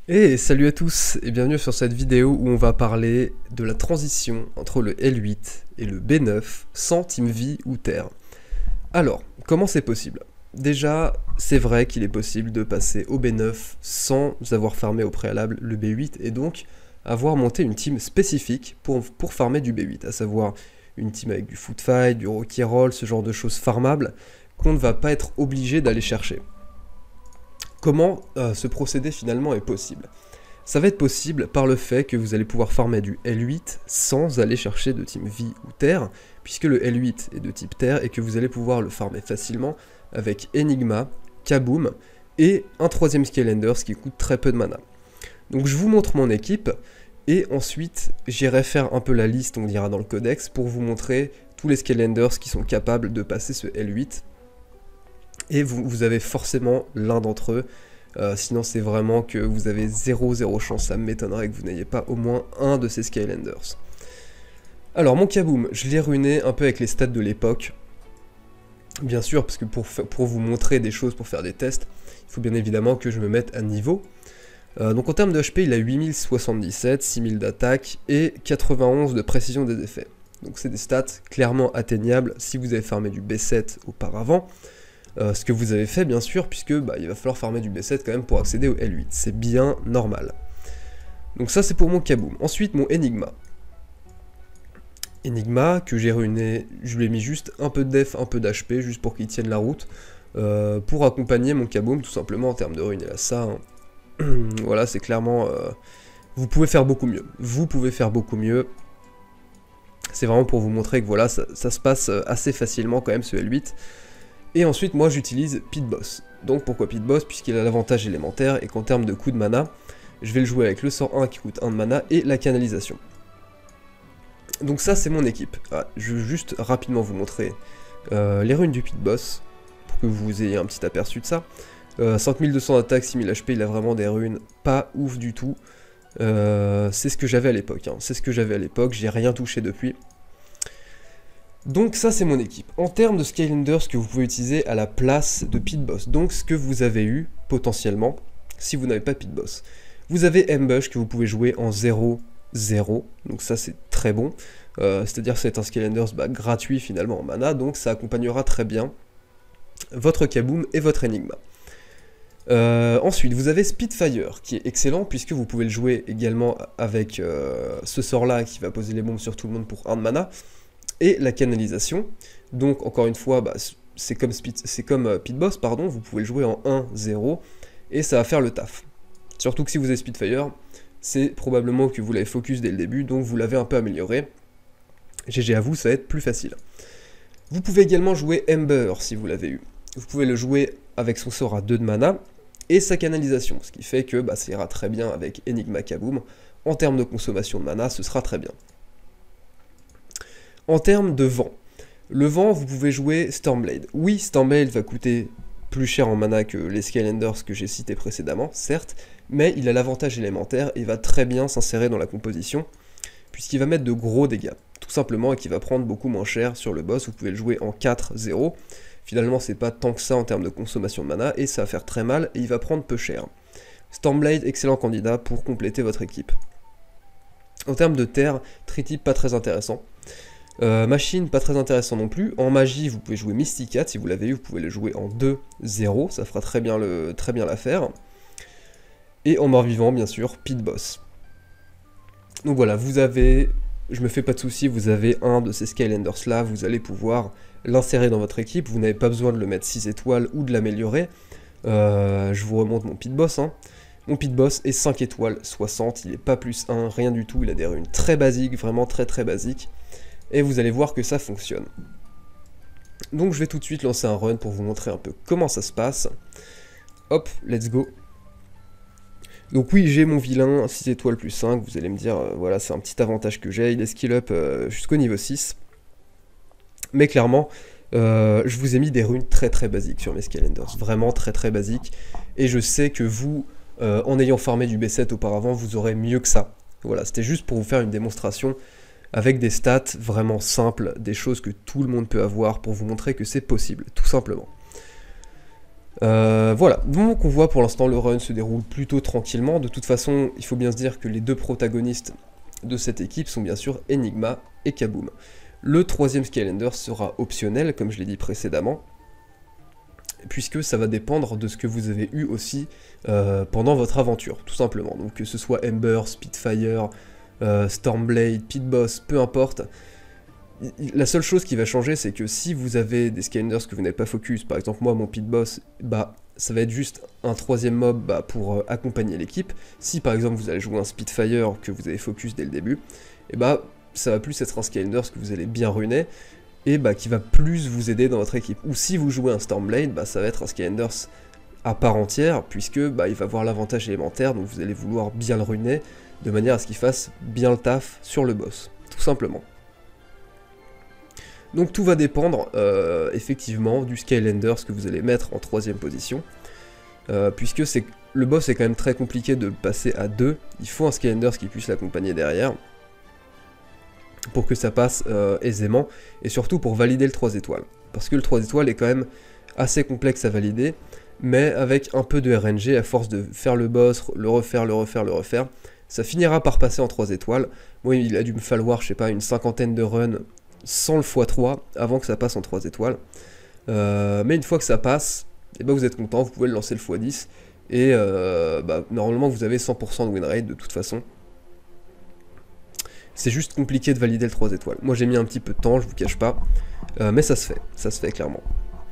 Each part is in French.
Et salut à tous et bienvenue sur cette vidéo où on va parler de la transition entre le L8 et le B9 sans Team V ou Terre. Alors, comment c'est possible? Déjà, c'est vrai qu'il est possible de passer au B9 sans avoir farmé au préalable le B8 et donc avoir monté une team spécifique pour farmer du B8, à savoir une team avec du foot fight, du rocky roll, ce genre de choses farmables qu'on ne va pas être obligé d'aller chercher. Comment ce procédé finalement est possible? Ça va être possible par le fait que vous allez pouvoir farmer du L8 sans aller chercher de team V ou Terre, puisque le L8 est de type Terre et que vous allez pouvoir le farmer facilement avec Enigma, Kaboom et un troisième Skylanders qui coûte très peu de mana. Donc je vous montre mon équipe et ensuite j'irai faire un peu la liste, on dira dans le codex, pour vous montrer tous les Skylanders qui sont capables de passer ce L8. Et vous avez forcément l'un d'entre eux, sinon c'est vraiment que vous avez 0 chance, ça m'étonnerait que vous n'ayez pas au moins un de ces Skylanders. Alors mon Kaboom, je l'ai ruiné un peu avec les stats de l'époque, bien sûr, parce que pour vous montrer des choses, pour faire des tests, il faut bien évidemment que je me mette à niveau. Donc en termes de HP, il a 8077, 6000 d'attaque et 91 de précision des effets. Donc c'est des stats clairement atteignables si vous avez farmé du B7 auparavant. Ce que vous avez fait bien sûr, puisque il va falloir farmer du B7 quand même pour accéder au L8, c'est bien normal. Donc ça c'est pour mon Kaboom. Ensuite mon Enigma. Enigma que j'ai ruiné, je lui ai mis juste un peu de def, un peu d'HP, juste pour qu'il tienne la route, pour accompagner mon Kaboom tout simplement en termes de ruiner là, ça. Voilà, c'est clairement... vous pouvez faire beaucoup mieux. Vous pouvez faire beaucoup mieux. C'est vraiment pour vous montrer que voilà, ça se passe assez facilement quand même ce L8. Et ensuite, moi, j'utilise Pit Boss. Donc, pourquoi Pit Boss? Puisqu'il a l'avantage élémentaire et qu'en termes de coût de mana, je vais le jouer avec le sort 1 qui coûte 1 de mana et la canalisation. Donc ça, c'est mon équipe. Ah, je veux juste rapidement vous montrer les runes du Pit Boss, pour que vous ayez un petit aperçu de ça. 5200 d'attaque, 6000 HP, il a vraiment des runes pas ouf du tout. C'est ce que j'avais à l'époque, hein. C'est ce que j'avais à l'époque, j'ai rien touché depuis. Donc ça c'est mon équipe. En termes de Skylanders que vous pouvez utiliser à la place de Pit Boss, donc ce que vous avez eu potentiellement si vous n'avez pas Pit Boss. Vous avez Ambush que vous pouvez jouer en 0-0, donc ça c'est très bon. C'est-à-dire que c'est un Skylanders gratuit finalement en mana, donc ça accompagnera très bien votre Kaboom et votre Enigma. Ensuite, vous avez Spitfire, qui est excellent, puisque vous pouvez le jouer également avec ce sort-là, qui va poser les bombes sur tout le monde pour 1 de mana, et la canalisation. Donc, encore une fois, c'est comme Pit Boss, pardon, vous pouvez le jouer en 1-0, et ça va faire le taf. Surtout que si vous avez Spitfire, c'est probablement que vous l'avez focus dès le début, donc vous l'avez un peu amélioré. GG à vous, ça va être plus facile. Vous pouvez également jouer Ember, si vous l'avez eu. Vous pouvez le jouer avec son sort à 2 de mana, et sa canalisation, ce qui fait que ça ira très bien avec Enigma Kaboom. En termes de consommation de mana, ce sera très bien. En termes de vent, le vent, vous pouvez jouer Stormblade. Oui, Stormblade va coûter plus cher en mana que les Skylanders que j'ai cités précédemment, certes, mais il a l'avantage élémentaire et va très bien s'insérer dans la composition, puisqu'il va mettre de gros dégâts, tout simplement, et qui va prendre beaucoup moins cher sur le boss. Vous pouvez le jouer en 4-0, finalement c'est pas tant que ça en termes de consommation de mana, et ça va faire très mal, et il va prendre peu cher. Stormblade, excellent candidat pour compléter votre équipe. En termes de terre, Tritype pas très intéressant. Machine, pas très intéressant non plus. En magie, vous pouvez jouer Mysticat, si vous l'avez eu, vous pouvez le jouer en 2-0, ça fera très bien l'affaire. Et en mort-vivant, bien sûr, Pit Boss. Donc voilà, vous avez, je me fais pas de soucis, vous avez un de ces Skylanders là, vous allez pouvoir l'insérer dans votre équipe, vous n'avez pas besoin de le mettre 6 étoiles ou de l'améliorer. Je vous remonte mon Pit Boss, hein. Mon Pit Boss est 5 étoiles 60, il est pas plus 1, rien du tout, il a des runes très basiques, vraiment très basiques. Et vous allez voir que ça fonctionne. Donc je vais tout de suite lancer un run pour vous montrer un peu comment ça se passe. Hop, let's go. Donc oui, j'ai mon vilain, 6 étoiles plus 5, vous allez me dire, voilà, c'est un petit avantage que j'ai, il est skill up jusqu'au niveau 6. Mais clairement, je vous ai mis des runes très basiques sur mes Skylanders, vraiment très basiques. Et je sais que vous, en ayant farmé du B7 auparavant, vous aurez mieux que ça. Voilà, c'était juste pour vous faire une démonstration avec des stats vraiment simples, des choses que tout le monde peut avoir pour vous montrer que c'est possible, tout simplement. Voilà, donc on voit pour l'instant le run se déroule plutôt tranquillement. De toute façon, il faut bien se dire que les deux protagonistes de cette équipe sont bien sûr Enigma et Kaboom. Le troisième Skylander sera optionnel, comme je l'ai dit précédemment, puisque ça va dépendre de ce que vous avez eu aussi pendant votre aventure, tout simplement. Donc que ce soit Ember, Spitfire, Stormblade, Pit Boss, peu importe. La seule chose qui va changer, c'est que si vous avez des Skylanders que vous n'avez pas focus, par exemple moi, mon Pit Boss, bah ça va être juste un troisième mob pour accompagner l'équipe. Si par exemple vous allez jouer un Spitfire que vous avez focus dès le début, et bah ça va plus être un Skylanders que vous allez bien ruiner, et bah qui va plus vous aider dans votre équipe. Ou si vous jouez un Stormblade, bah ça va être un Skylanders à part entière, puisque bah il va avoir l'avantage élémentaire, donc vous allez vouloir bien le ruiner, de manière à ce qu'il fasse bien le taf sur le boss, tout simplement. Donc tout va dépendre effectivement du Skylanders que vous allez mettre en troisième position, puisque le boss est quand même très compliqué de le passer à 2, il faut un Skylanders qui puisse l'accompagner derrière, pour que ça passe aisément, et surtout pour valider le 3 étoiles, parce que le 3 étoiles est quand même assez complexe à valider, mais avec un peu de RNG, à force de faire le boss, le refaire, ça finira par passer en 3 étoiles. Moi il a dû me falloir, je sais pas, une cinquantaine de runs sans le x3 avant que ça passe en 3 étoiles. Mais une fois que ça passe, et ben vous êtes content, vous pouvez le lancer le x10, et normalement vous avez 100% de winrate de toute façon. C'est juste compliqué de valider le 3 étoiles. Moi j'ai mis un petit peu de temps, je vous cache pas, mais ça se fait clairement.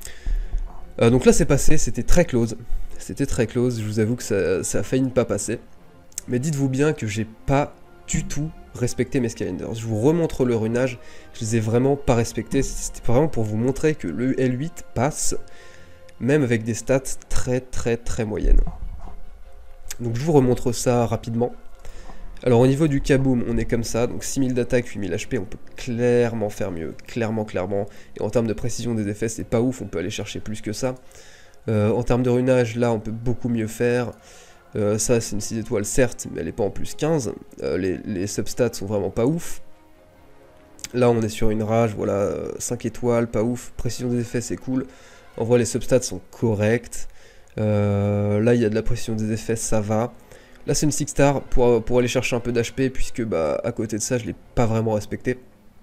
Donc là c'est passé, c'était très close, je vous avoue que ça a failli ne pas passer. Mais dites-vous bien que j'ai pas du tout respecté mes Skylanders. Je vous remontre le runage, je les ai vraiment pas respectés, c'était vraiment pour vous montrer que le L8 passe, même avec des stats très moyennes. Donc je vous remontre ça rapidement. Alors au niveau du Kaboom, on est comme ça, donc 6000 d'attaque, 8000 HP, on peut clairement faire mieux, clairement. Et en termes de précision des effets, c'est pas ouf, on peut aller chercher plus que ça. En termes de runage, là, on peut beaucoup mieux faire. Ça, c'est une 6 étoiles, certes, mais elle est pas en plus 15. Les substats sont vraiment pas ouf. Là, on est sur une rage, voilà, 5 étoiles, pas ouf. Précision des effets, c'est cool. En vrai, les substats sont corrects. Là, il y a de la précision des effets, ça va. Là c'est une 6 star pour aller chercher un peu d'HP, puisque à côté de ça je l'ai pas vraiment respecté.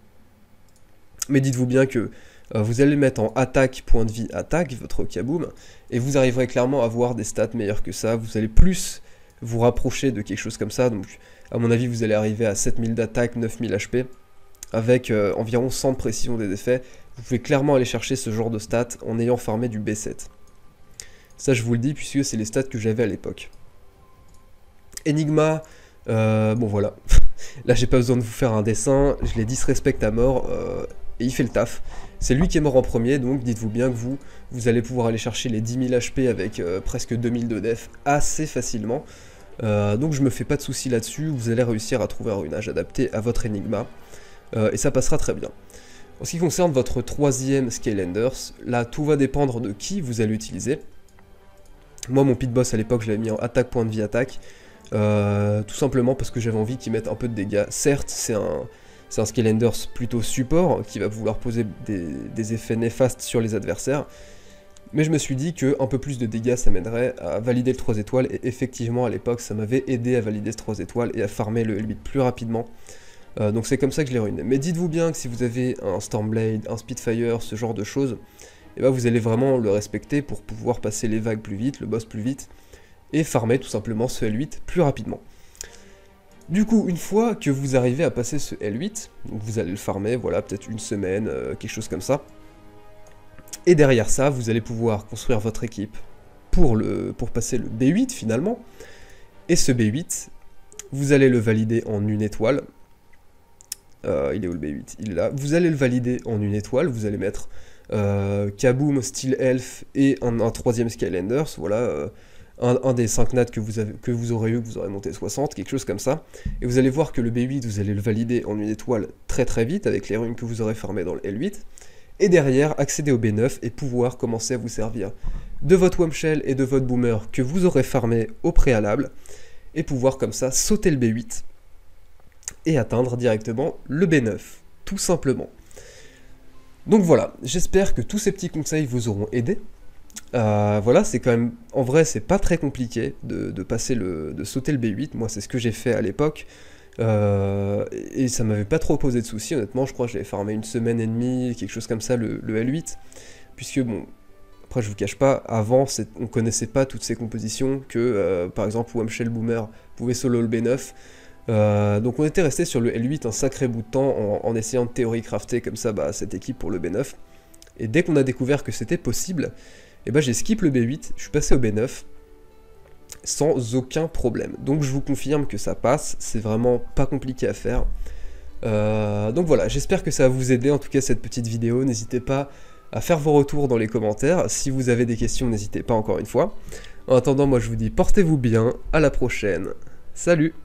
Mais dites-vous bien que vous allez mettre en attaque, point de vie, attaque, votre Kaboom, et vous arriverez clairement à avoir des stats meilleures que ça. Vous allez plus vous rapprocher de quelque chose comme ça, donc à mon avis vous allez arriver à 7000 d'attaque, 9000 HP, avec environ 100 de précision des effets. Vous pouvez clairement aller chercher ce genre de stats en ayant farmé du B7. Ça je vous le dis, puisque c'est les stats que j'avais à l'époque. Enigma, bon voilà, là j'ai pas besoin de vous faire un dessin, je les disrespecte à mort, et il fait le taf. C'est lui qui est mort en premier, donc dites-vous bien que vous allez pouvoir aller chercher les 10 000 HP avec presque 2000 de def assez facilement. Donc je me fais pas de soucis là-dessus, vous allez réussir à trouver un runage adapté à votre Enigma, et ça passera très bien. En ce qui concerne votre troisième Skylanders, là tout va dépendre de qui vous allez utiliser. Moi mon Pit Boss à l'époque je l'avais mis en attaque, point de vie, attaque. Tout simplement parce que j'avais envie qu'il mette un peu de dégâts. Certes, c'est un Skylanders plutôt support, qui va vouloir poser des effets néfastes sur les adversaires, mais je me suis dit que un peu plus de dégâts ça m'aiderait à valider le 3 étoiles, et effectivement à l'époque ça m'avait aidé à valider ce 3 étoiles et à farmer le L8 plus rapidement. Donc c'est comme ça que je l'ai ruiné. Mais dites-vous bien que si vous avez un Stormblade, un Spitfire, ce genre de choses, et ben vous allez vraiment le respecter pour pouvoir passer les vagues plus vite, le boss plus vite, et farmer tout simplement ce L8 plus rapidement. Du coup, une fois que vous arrivez à passer ce L8, donc vous allez le farmer, voilà, peut-être une semaine, quelque chose comme ça, et derrière ça, vous allez pouvoir construire votre équipe pour passer le B8 finalement, et ce B8, vous allez le valider en une étoile. Il est où le B8? Il est là. Vous allez le valider en une étoile, vous allez mettre Kaboom, Steel Elf et un troisième Skylanders, voilà, un des 5 nats que vous aurez eu, que vous aurez monté 60, quelque chose comme ça. Et vous allez voir que le B8, vous allez le valider en une étoile très vite, avec les runes que vous aurez farmées dans le L8. Et derrière, accéder au B9 et pouvoir commencer à vous servir de votre Wumpshell et de votre Boomer que vous aurez farmé au préalable, et pouvoir comme ça sauter le B8 et atteindre directement le B9, tout simplement. Donc voilà, j'espère que tous ces petits conseils vous auront aidé. Voilà, c'est quand même, en vrai, c'est pas très compliqué de sauter le B8. Moi, c'est ce que j'ai fait à l'époque. Et ça m'avait pas trop posé de soucis, honnêtement. Je crois que je l'avais farmé une semaine et demie, quelque chose comme ça, le L8. Puisque, bon, après, je vous cache pas, avant, on connaissait pas toutes ces compositions que, par exemple, Wamshell Boomer pouvait solo le B9. Donc on était resté sur le L8 un sacré bout de temps en essayant de théorie crafter comme ça cette équipe pour le B9. Et dès qu'on a découvert que c'était possible, et j'ai skip le B8, je suis passé au B9 sans aucun problème. Donc je vous confirme que ça passe, c'est vraiment pas compliqué à faire. Donc voilà, j'espère que ça va vous aider en tout cas cette petite vidéo. N'hésitez pas à faire vos retours dans les commentaires. Si vous avez des questions, n'hésitez pas encore une fois. En attendant, moi je vous dis portez-vous bien, à la prochaine. Salut!